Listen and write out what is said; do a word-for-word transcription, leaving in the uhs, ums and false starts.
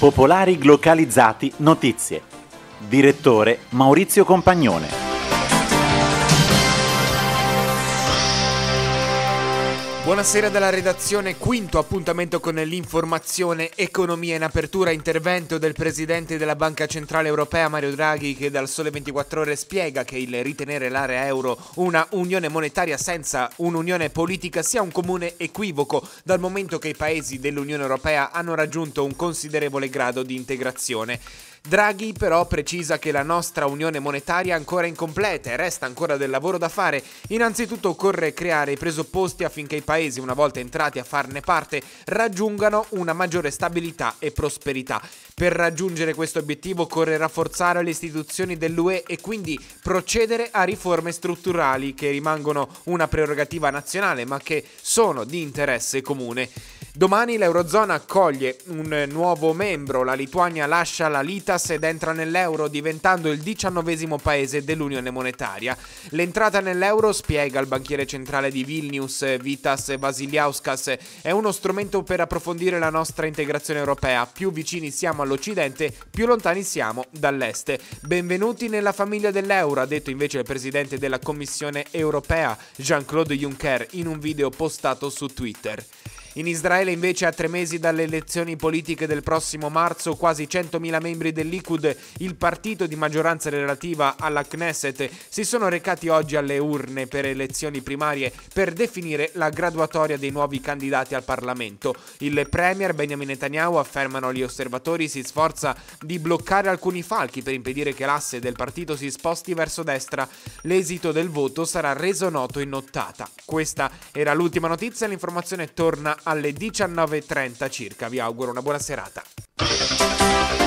Popolari Glocalizzati Notizie. Direttore Maurizio Compagnone. Buonasera dalla redazione, quinto appuntamento con l'informazione economia in apertura, intervento del presidente della Banca Centrale Europea Mario Draghi, che dal Sole ventiquattro Ore spiega che il ritenere l'area euro una unione monetaria senza un'unione politica sia un comune equivoco, dal momento che i paesi dell'Unione Europea hanno raggiunto un considerevole grado di integrazione. Draghi però precisa che la nostra unione monetaria è ancora incompleta e resta ancora del lavoro da fare. Innanzitutto occorre creare i presupposti affinché i paesi, una volta entrati a farne parte, raggiungano una maggiore stabilità e prosperità. Per raggiungere questo obiettivo occorre rafforzare le istituzioni dell'U E e quindi procedere a riforme strutturali che rimangono una prerogativa nazionale ma che sono di interesse comune. Domani l'Eurozona accoglie un nuovo membro, la Lituania lascia la Litas ed entra nell'euro diventando il diciannovesimo paese dell'Unione Monetaria. L'entrata nell'euro, spiega il banchiere centrale di Vilnius Vitas Vasiliauskas, è uno strumento per approfondire la nostra integrazione europea. Più vicini siamo all'Occidente, più lontani siamo dall'Est. Benvenuti nella famiglia dell'euro, ha detto invece il presidente della Commissione Europea Jean-Claude Juncker in un video postato su Twitter. In Israele invece, a tre mesi dalle elezioni politiche del prossimo marzo, quasi centomila membri del Likud, il partito di maggioranza relativa alla Knesset, si sono recati oggi alle urne per elezioni primarie per definire la graduatoria dei nuovi candidati al Parlamento. Il premier Benjamin Netanyahu, affermano gli osservatori, si sforza di bloccare alcuni falchi per impedire che l'asse del partito si sposti verso destra. L'esito del voto sarà reso noto in nottata. Questa era l'ultima notizia, l'informazione torna alle diciannove e trenta circa. Vi auguro una buona serata.